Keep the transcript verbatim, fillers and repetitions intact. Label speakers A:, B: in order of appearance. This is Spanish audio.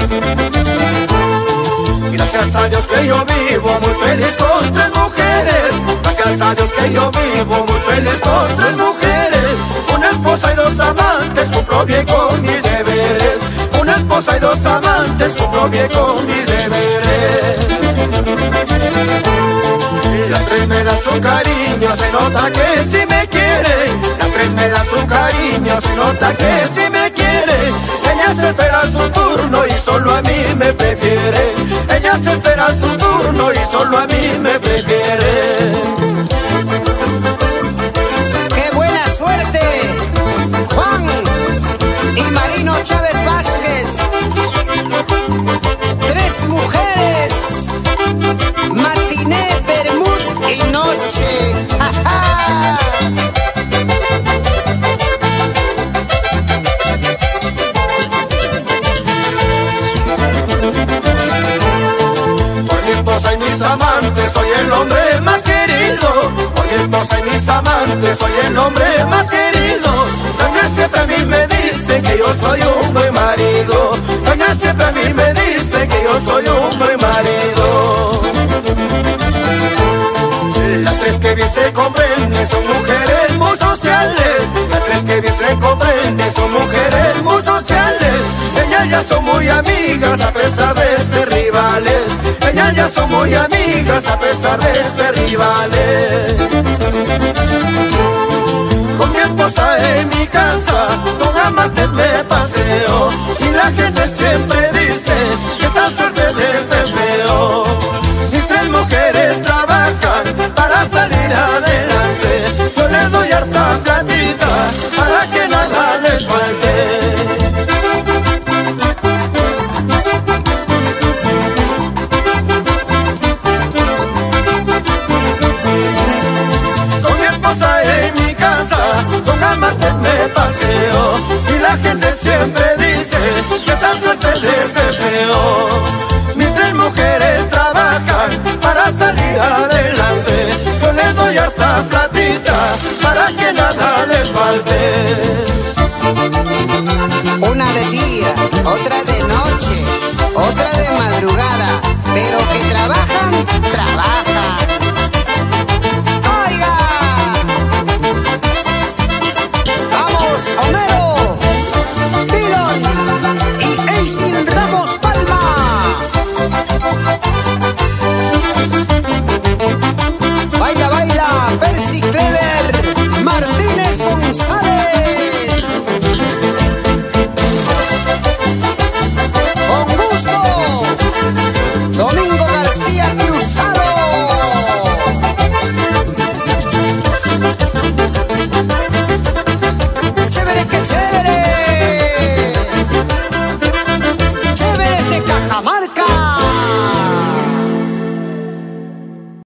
A: Gracias a Dios que yo vivo muy feliz con tres mujeres. Gracias a Dios que yo vivo muy feliz con tres mujeres. Una esposa y dos amantes, cumplo bien con mis deberes. Una esposa y dos amantes, cumplo bien con mis deberes. Y las tres me dan su cariño, se nota que sí me quieren. Las tres me dan su cariño, se nota que sí me quieren. Ellas esperan su turno y solo a mí me prefieren. Ellas esperan su turno y solo a mí me prefieren.
B: ¡Qué buena suerte! Juan y Marino Chávez Vázquez. Tres mujeres, matiné, vermut y noche. ¡Ja, ja!
A: Por mi esposa y mis amantes soy el hombre más querido. Por mi esposa y mis amantes soy el hombre más querido. Doña siempre a mí me dice que yo soy un buen marido. Doña siempre a mí me dice que yo soy un buen marido. Las tres que bien se comprenden son mujeres muy sociales. Las tres que bien se comprenden son mujeres muy sociales. Ellas ya son muy amigas a pesar de ser rivales. Ellas ya son muy amigas a pesar de ser rivales. Con mi esposa en mi casa, con amantes me paseo. Y la gente siempre dice que tal suerte deseo. Mis tres mujeres trabajan para salir adelante. Yo les doy harta platita para que nada les falte. Con mi esposa en mi casa, con amantes me paseo. Y la gente siempre dice que tal suerte deseo. Mis tres mujeres trabajan para salir adelante. Yo les doy harta platita para que nada les falte.
B: Una de día, otra de noche, otra de madrugada.